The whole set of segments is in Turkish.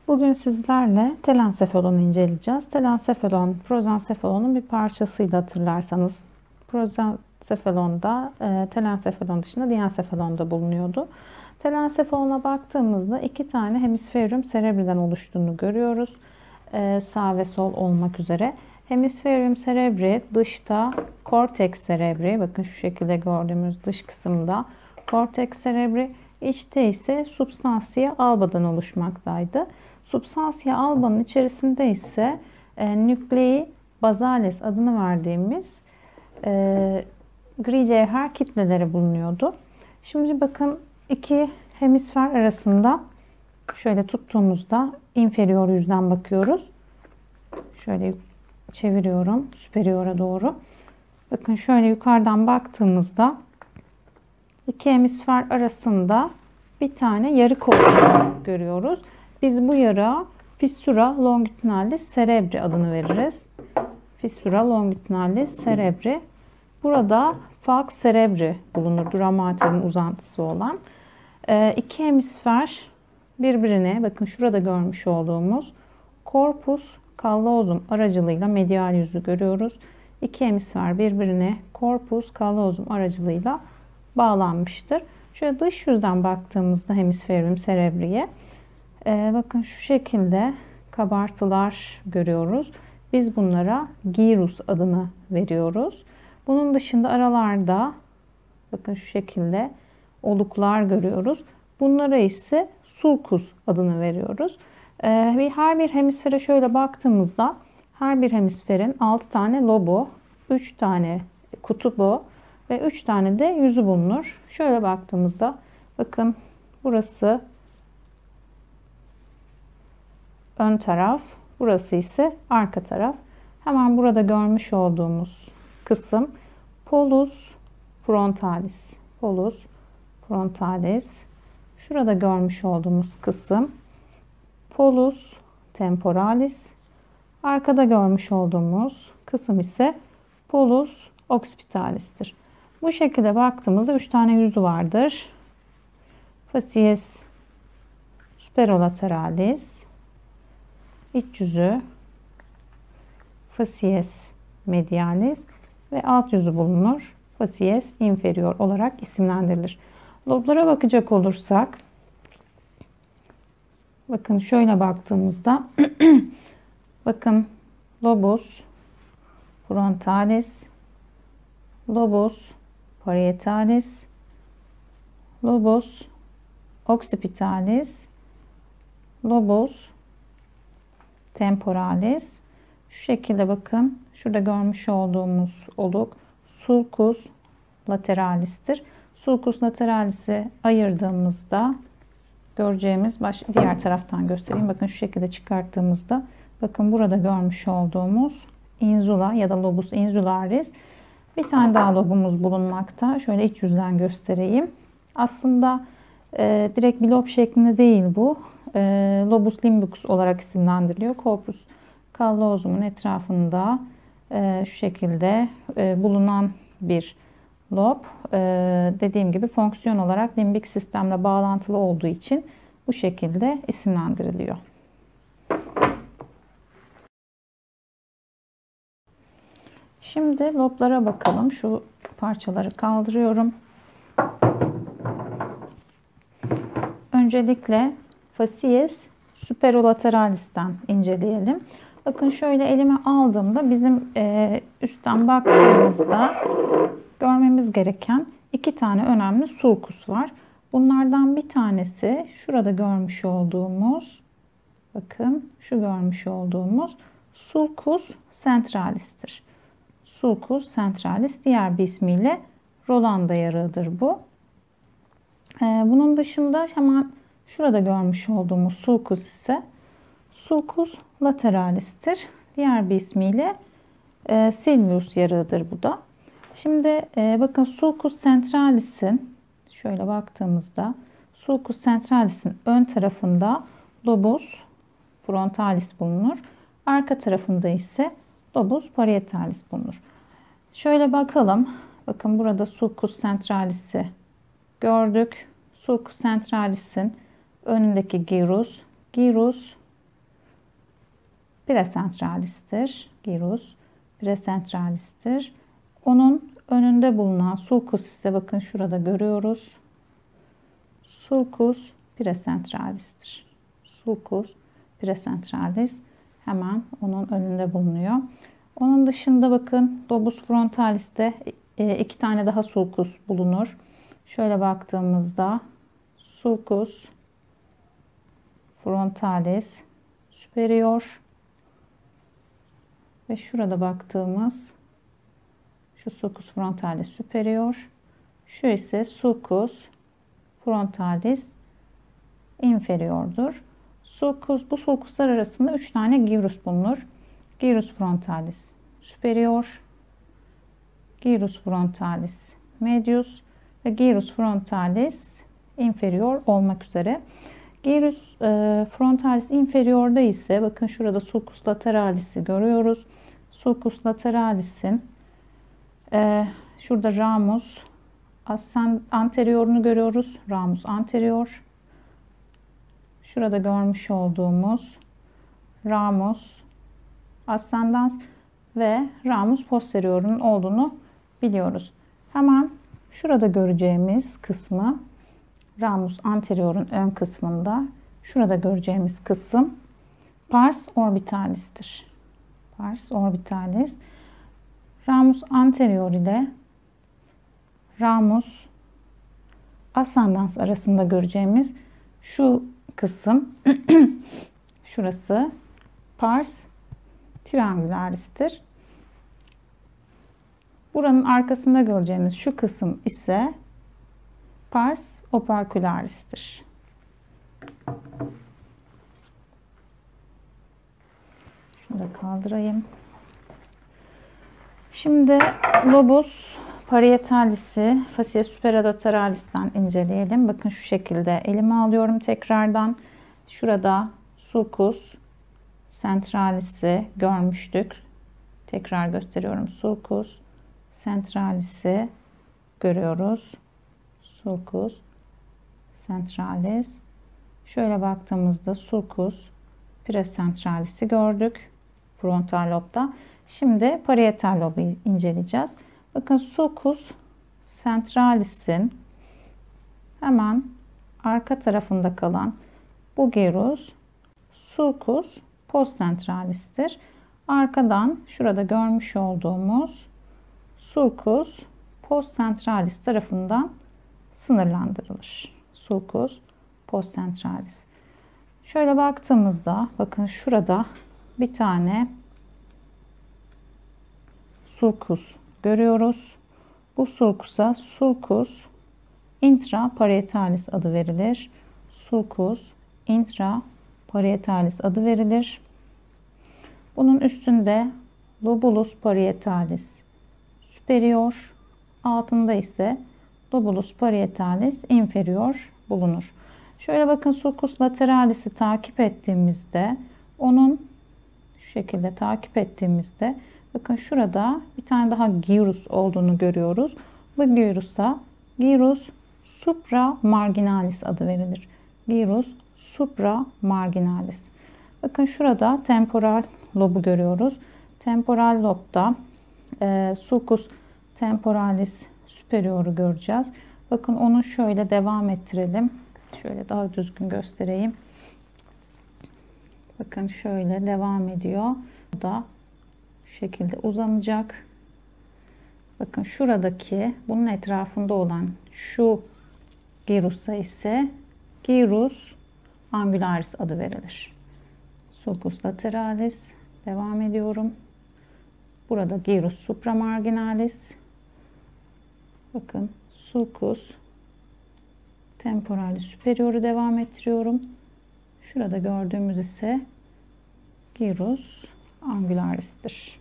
Bugün sizlerle telensefolonu inceleyeceğiz. Telensefalon, prozensefolonun bir parçasıydı hatırlarsanız. Prozensefolonda telensefalon dışında diensefalonda bulunuyordu. Telensefalona baktığımızda iki tane hemisferium cerebri'den oluştuğunu görüyoruz. Sağ ve sol olmak üzere. Hemisferium cerebri dışta, cortex cerebri, bakın şu şekilde gördüğümüz dış kısımda cortex cerebri, içte ise substantia alba'dan oluşmaktaydı. Substantia alba'nın içerisinde ise nuclei basales adını verdiğimiz gri cevher kitleleri bulunuyordu. Şimdi bakın iki hemisfer arasında şöyle tuttuğumuzda inferior yüzden bakıyoruz. Şöyle çeviriyorum superior'a doğru. Bakın şöyle yukarıdan baktığımızda iki hemisfer arasında bir tane yarık olduğunu görüyoruz. Biz bu yara fissura longitudinalis cerebri adını veririz. Fissura longitudinalis cerebri. Burada falx cerebri bulunur. Dura mater'in uzantısı olan. İki hemisfer birbirine, bakın şurada görmüş olduğumuz corpus callosum aracılığıyla medial yüzü görüyoruz. İki hemisfer birbirine corpus callosum aracılığıyla bağlanmıştır. Şöyle dış yüzden baktığımızda hemisferium cerebri'ye bakın şu şekilde kabartılar görüyoruz. Biz bunlara gyrus adını veriyoruz. Bunun dışında aralarda bakın şu şekilde oluklar görüyoruz. Bunlara ise sulcus adını veriyoruz. Her bir hemisfere şöyle baktığımızda her bir hemisferin 6 tane lobu, 3 tane kutubu ve 3 tane de yüzü bulunur. Şöyle baktığımızda bakın burası ön taraf, burası ise arka taraf. Hemen burada görmüş olduğumuz kısım polus frontalis. Polus frontalis. Şurada görmüş olduğumuz kısım polus temporalis. Arkada görmüş olduğumuz kısım ise polus occipitalis'tir. Bu şekilde baktığımızda 3 tane yüzü vardır. Facies superolateralis, iç yüzü, facies medialis ve alt yüzü bulunur. Facies inferior olarak isimlendirilir. Loblara bakacak olursak, bakın şöyle baktığımızda bakın lobus frontalis, lobus parietalis, lobus occipitalis, lobus temporalis. Şu şekilde bakın şurada görmüş olduğumuz oluk sulcus lateralis'tir. Sulcus lateralis'i ayırdığımızda göreceğimiz diğer taraftan göstereyim. Bakın şu şekilde çıkarttığımızda bakın burada görmüş olduğumuz insula ya da lobus insularis, bir tane daha lobumuz bulunmakta. Şöyle iç yüzden göstereyim. Aslında direkt bir lob şeklinde değil bu. Lobus limbicus olarak isimlendiriliyor. Corpus callosum'un etrafında şu şekilde bulunan bir lob. Dediğim gibi fonksiyon olarak limbik sistemle bağlantılı olduğu için bu şekilde isimlendiriliyor. Şimdi loblara bakalım. Şu parçaları kaldırıyorum. Öncelikle facies superolateralis'ten inceleyelim. Bakın şöyle elime aldığımda bizim üstten baktığımızda görmemiz gereken iki tane önemli sulcus var. Bunlardan bir tanesi şurada görmüş olduğumuz, bakın şu görmüş olduğumuz sulcus centralis'tir. Sulcus centralis, diğer bir ismiyle Rolanda yarığıdır bu. Bunun dışında hemen şurada görmüş olduğumuz sulcus ise sulcus lateralis'tir. Diğer bir ismiyle Silvius yarığıdır bu da. Şimdi bakın sulcus centralis'in şöyle baktığımızda sulcus centralis'in ön tarafında lobus frontalis bulunur. Arka tarafında ise lobus parietalis bulunur. Şöyle bakalım. Bakın burada sulcus centralis'i gördük. Sulcus centralis'in önündeki gyrus, gyrus Precentralis'tir. Gyrus Precentralis'tir. Onun önünde bulunan sulcus ise bakın şurada görüyoruz. Sulcus Precentralis'tir. Sulcus Precentralis hemen onun önünde bulunuyor. Onun dışında bakın lobus frontalis'te iki tane daha sulcus bulunur. Şöyle baktığımızda sulcus frontalis superior ve şurada baktığımız şu sulcus frontalis superior, şu ise sulcus frontalis inferiordur. Bu sulcuslar arasında 3 tane gyrus bulunur. Gyrus frontalis superior, gyrus frontalis medius ve gyrus frontalis inferior olmak üzere. Gyrus frontalis inferior'da ise bakın şurada sulcus lateralis'i görüyoruz. Sulcus lateralis'in şurada ramus anterior'unu görüyoruz. Ramus anterior. Şurada görmüş olduğumuz ramus ascendens ve ramus posterior'un olduğunu biliyoruz. Hemen şurada göreceğimiz kısmı ramus anterior'un ön kısmında şurada göreceğimiz kısım pars orbitalis'tir. Pars orbitalis. Ramus anterior ile ramus ascendens arasında göreceğimiz şu kısım şurası pars triangularis'tir. Buranın arkasında göreceğimiz şu kısım ise pars opercularis'tir. Şunu da kaldırayım. Şimdi lobus parietalis'i fascia superalateralis'ten inceleyelim. Bakın şu şekilde elime alıyorum tekrardan. Şurada sulcus centralis'i görmüştük. Tekrar gösteriyorum. Sulcus centralis'i görüyoruz. Sulcus centralis. Şöyle baktığımızda sulcus precentralis'i gördük. Frontal lobda. Şimdi parietal lobu inceleyeceğiz. Bakın sulcus centralis'in hemen arka tarafında kalan bu gyrus sulcus postcentralis'tir. Arkadan şurada görmüş olduğumuz sulcus postcentralis tarafından sınırlandırılır. Sulcus postcentralis. Şöyle baktığımızda bakın şurada bir tane sulcus görüyoruz. Bu sulcusa sulcus intraparietalis adı verilir. Sulcus intraparietalis adı verilir. Bunun üstünde lobulus parietalis superior, altında ise lobulus parietalis inferior bulunur. Şöyle bakın sulcus lateralis'i takip ettiğimizde onun şu şekilde takip ettiğimizde bakın şurada bir tane daha gyrus olduğunu görüyoruz. Bu gyrusa gyrus supramarginalis adı verilir. Gyrus supramarginalis. Bakın şurada temporal lobu görüyoruz. Temporal lobda sulcus temporalis superior'u göreceğiz. Bakın onu şöyle devam ettirelim. Şöyle daha düzgün göstereyim. Bakın şöyle devam ediyor. Bu da şu şekilde uzanacak. Bakın şuradaki bunun etrafında olan şu gyrusa ise gyrus angularis adı verilir. Sulcus lateralis. Devam ediyorum. Burada gyrus supramarginalis. Bakın sulcus temporalis superior'u devam ettiriyorum. Şurada gördüğümüz ise gyrus angularis'tir.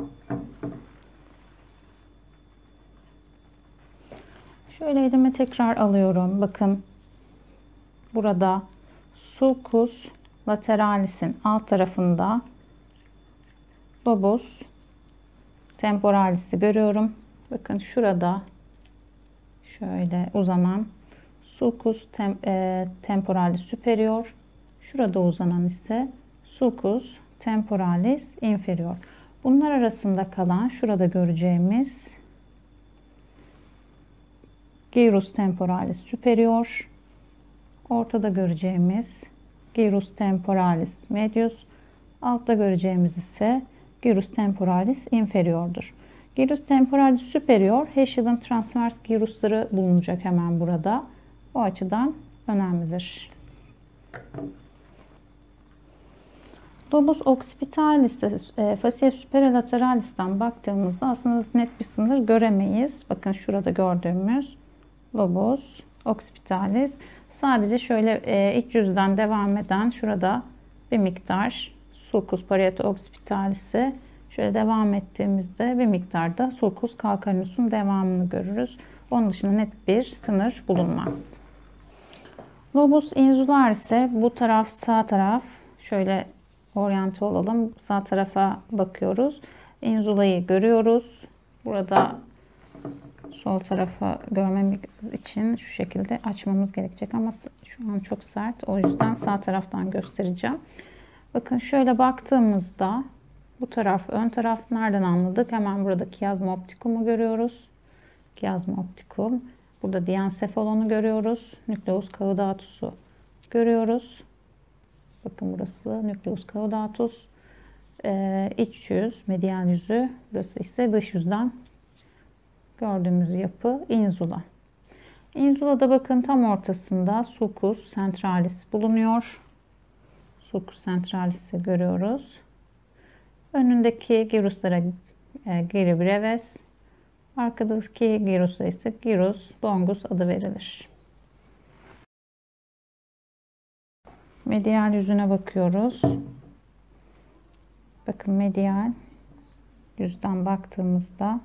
Şöyle elime tekrar alıyorum. Bakın burada sulcus lateralis'in alt tarafında lobus temporalis'i görüyorum. Bakın şurada şöyle uzanan sulcus temporalis superior. Şurada uzanan ise sulcus temporalis inferior. Bunlar arasında kalan şurada göreceğimiz gyrus temporalis superior, ortada göreceğimiz gyrus temporalis medius, altta göreceğimiz ise gyrus temporalis inferior'dur. Gyrus temporalis superior, Heschel'in transvers gyrusları bulunacak hemen burada. O açıdan önemlidir. Lobus occipitalis, fascia superior-lateralis'ten baktığımızda aslında net bir sınır göremeyiz. Bakın şurada gördüğümüz lobus occipitalis. Sadece şöyle iç yüzden devam eden şurada bir miktar sulcus parieto-occipitalis'e şöyle devam ettiğimizde bir miktarda sulcus calcaneus'un devamını görürüz. Onun dışında net bir sınır bulunmaz. Lobus insularis ise bu taraf sağ taraf, şöyle oryante olalım. Sağ tarafa bakıyoruz. Insulayı görüyoruz. Burada sol tarafa görmemiz için şu şekilde açmamız gerekecek ama şu an çok sert. O yüzden sağ taraftan göstereceğim. Bakın şöyle baktığımızda bu taraf ön taraf, nereden anladık? Hemen burada chiasma opticum'u görüyoruz. Chiasma opticum. Burada diencephalon'u görüyoruz. Nucleus caudatus'u görüyoruz. Bakın burası nucleus caudatus. İç yüz, medial yüzü. Burası ise dış yüzden gördüğümüz yapı insula. Insula'da bakın tam ortasında sulcus centralis bulunuyor. Sulcus centralis'i görüyoruz. Önündeki gyruslara gyri brevis, arkadaki gyrusa ise gyrus longus adı verilir. Medial yüzüne bakıyoruz. Bakın medial yüzden baktığımızda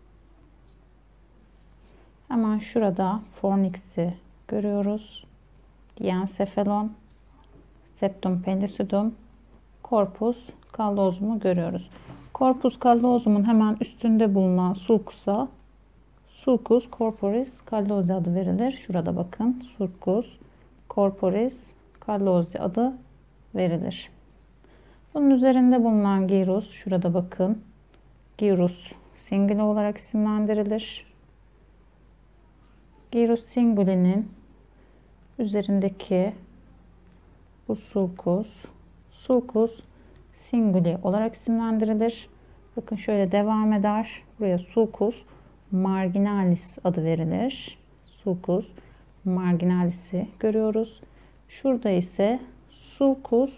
hemen şurada fornix'i görüyoruz. Diencephalon, septum pellucidum, corpus callosum'u görüyoruz. Corpus callosum'un hemen üstünde bulunan sulcus'a sulcus corporis callosi adı verilir. Şurada bakın sulcus corporis callosi adı verilir. Bunun üzerinde bulunan gyrus, şurada bakın gyrus singuli olarak isimlendirilir. Gyrus singuli'nin üzerindeki bu sulcus singuli olarak isimlendirilir. Bakın şöyle devam eder. Buraya sulcus marginalis adı verilir. Sulcus marginalis'i görüyoruz. Şurada ise sulcus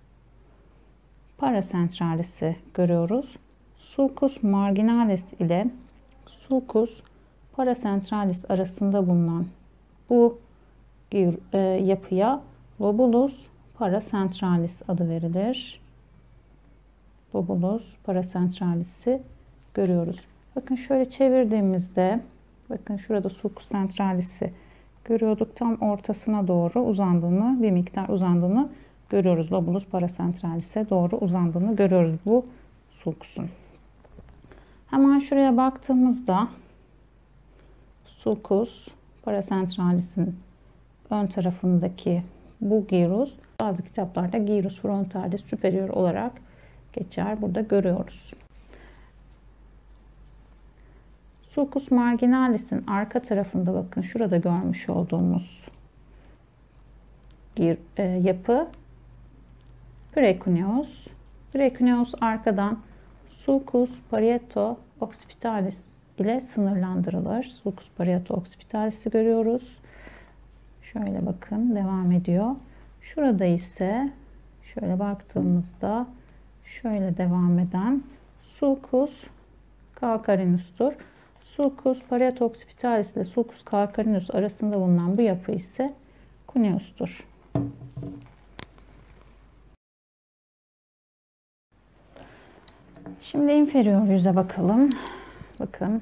paracentralis'i görüyoruz. Sulcus marginalis ile sulcus paracentralis arasında bulunan bu yapıya lobulus paracentralis adı verilir. Lobulus paracentralis'i görüyoruz. Bakın şöyle çevirdiğimizde bakın şurada sulcus centralis'i görüyorduk. Tam ortasına doğru uzandığını, bir miktar uzandığını görüyoruz. Lobulus paracentralis'e doğru uzandığını görüyoruz bu sulcus'un. Hemen şuraya baktığımızda sulcus paracentralis'in ön tarafındaki bu gyrus bazı kitaplarda gyrus frontalis superior olarak geçer. Burada görüyoruz. Sulcus marginalis'in arka tarafında bakın şurada görmüş olduğumuz yapı precuneus. Precuneus arkadan sulcus parieto-occipitalis ile sınırlandırılır. Sulcus parieto-occipitalis'i görüyoruz. Şöyle bakın devam ediyor. Şurada ise şöyle baktığımızda şöyle devam eden sulcus calcaneus'tur. Sulcus parieto-occipitalis ile sulcus calcaneus arasında bulunan bu yapı ise cuneus'tur. Şimdi inferior yüze bakalım. Bakın.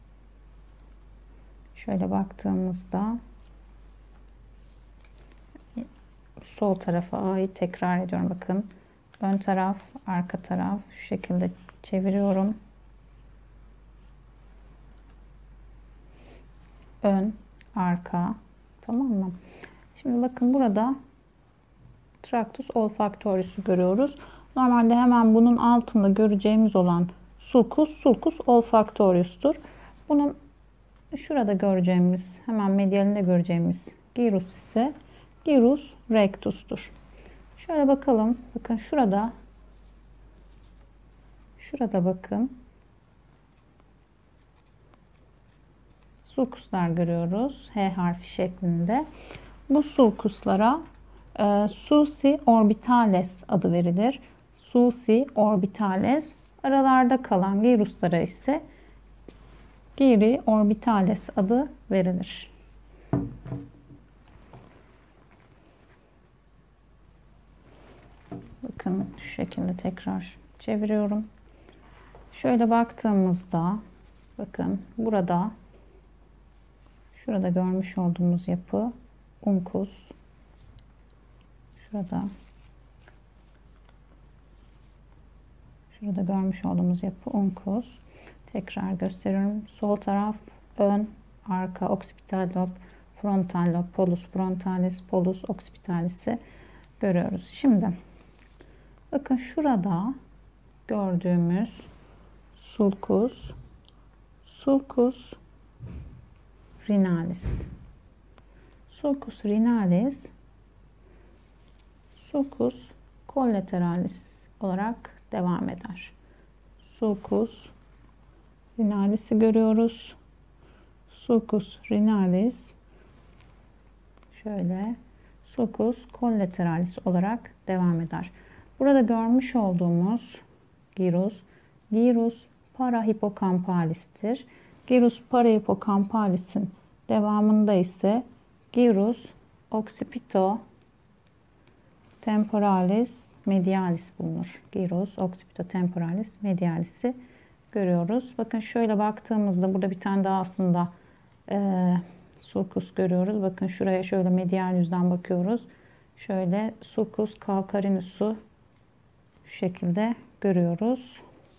Şöyle baktığımızda sol tarafa ait tekrar ediyorum. Bakın. Ön taraf, arka taraf şu şekilde çeviriyorum. Ön, arka. Tamam mı? Şimdi bakın burada Tractus olfactorius'u görüyoruz. Normalde hemen bunun altında göreceğimiz olan sulcus olfactorius'tur. Bunun şurada göreceğimiz, hemen medialinde göreceğimiz gyrus ise gyrus rectus'tur. Şöyle bakalım. Bakın şurada bakın. Sulcuslar görüyoruz. H harfi şeklinde. Bu sulcuslara sulci orbitales adı verilir. Sulci orbitales. Aralarda kalan gyruslara ise gyri orbitales adı verilir. Bakın şu şekilde tekrar çeviriyorum. Şöyle baktığımızda bakın şurada görmüş olduğumuz yapı uncus. Şurada görmüş olduğumuz yapı uncus. Tekrar gösteriyorum. Sol taraf ön, arka, occipital lob, frontal lob, polus frontalis, polus occipitalis'i görüyoruz. Şimdi bakın şurada gördüğümüz sulcus rhinalis. Sulcus rhinalis, sulcus collateralis olarak devam eder. Sulcus rhinalis'i görüyoruz. Sulcus rhinalis şöyle sulcus collateralis olarak devam eder. Burada görmüş olduğumuz gyrus parahipokampalis'tir. Gyrus parahipokampalis'in devamında ise gyrus occipitotemporalis medialis bulunur. Gyrus occipitotemporalis medialis'i görüyoruz. Bakın şöyle baktığımızda burada bir tane daha aslında sulcus görüyoruz. Bakın şuraya şöyle medial yüzden bakıyoruz. Şöyle sulcus calcarinus'u şu şekilde görüyoruz.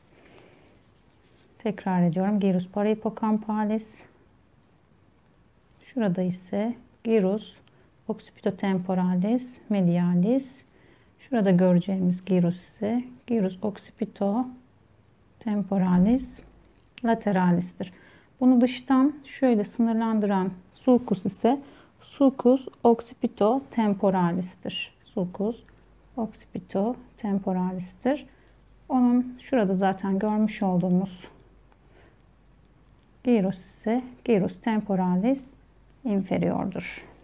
Tekrar ediyorum. Gyrus parahipokampalis. Şurada ise gyrus occipitotemporalis medialis. Şurada göreceğimiz gyrus ise gyrus occipitotemporalis lateralis'tir. Bunu dıştan şöyle sınırlandıran sulcus ise sulcus occipitotemporalis'tir. Sulcus occipitotemporalis'tir. Onun şurada zaten görmüş olduğumuz gyrus ise gyrus temporalis inferior'dur.